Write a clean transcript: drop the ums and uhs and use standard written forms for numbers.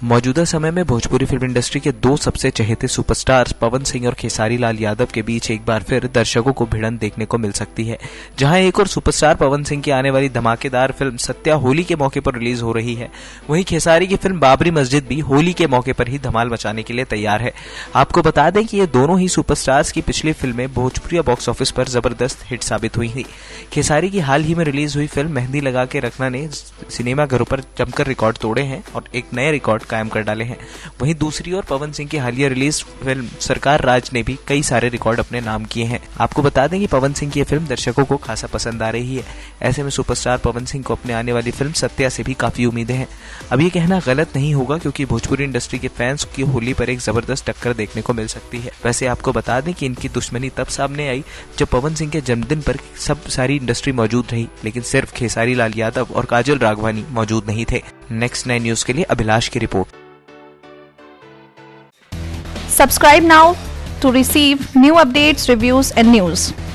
मौजूदा समय में भोजपुरी फिल्म इंडस्ट्री के दो सबसे चहेते सुपरस्टार्स पवन सिंह और खेसारी लाल यादव के बीच एक बार फिर दर्शकों को भिड़ंत देखने को मिल सकती है। जहां एक और सुपरस्टार पवन सिंह की आने वाली धमाकेदार फिल्म सत्या होली के मौके पर रिलीज हो रही है, वहीं खेसारी की फिल्म बाबरी मस्जिद भी होली के मौके पर ही धमाल मचाने के लिए तैयार है। आपको बता दें कि ये दोनों ही सुपरस्टार्स की पिछली फिल्में भोजपुरी बॉक्स ऑफिस पर जबरदस्त हिट साबित हुई थी। खेसारी की हाल ही में रिलीज हुई फिल्म मेहंदी लगा के रखना ने सिनेमाघरों पर जमकर रिकॉर्ड तोड़े हैं और एक नए रिकॉर्ड कायम कर डाले हैं। वहीं दूसरी ओर पवन सिंह की हालिया रिलीज फिल्म सरकार राज ने भी कई सारे रिकॉर्ड अपने नाम किए हैं। आपको बता दें कि पवन सिंह की यह फिल्म दर्शकों को खासा पसंद आ रही है। ऐसे में सुपरस्टार पवन सिंह को अपने आने वाली फिल्म सत्या से भी काफी उम्मीदें हैं। अब ये कहना गलत नहीं होगा क्योंकि भोजपुरी इंडस्ट्री के फैंस की होली पर एक जबरदस्त टक्कर देखने को मिल सकती है। वैसे आपको बता दें कि इनकी दुश्मनी तब सामने आई जब पवन सिंह के जन्मदिन पर सब सारी इंडस्ट्री मौजूद रही, लेकिन सिर्फ खेसारी लाल यादव और काजल राघवानी मौजूद नहीं थे। नेक्स्ट 9 न्यूज के लिए अभिलाष की report. Subscribe now to receive new updates, reviews and news.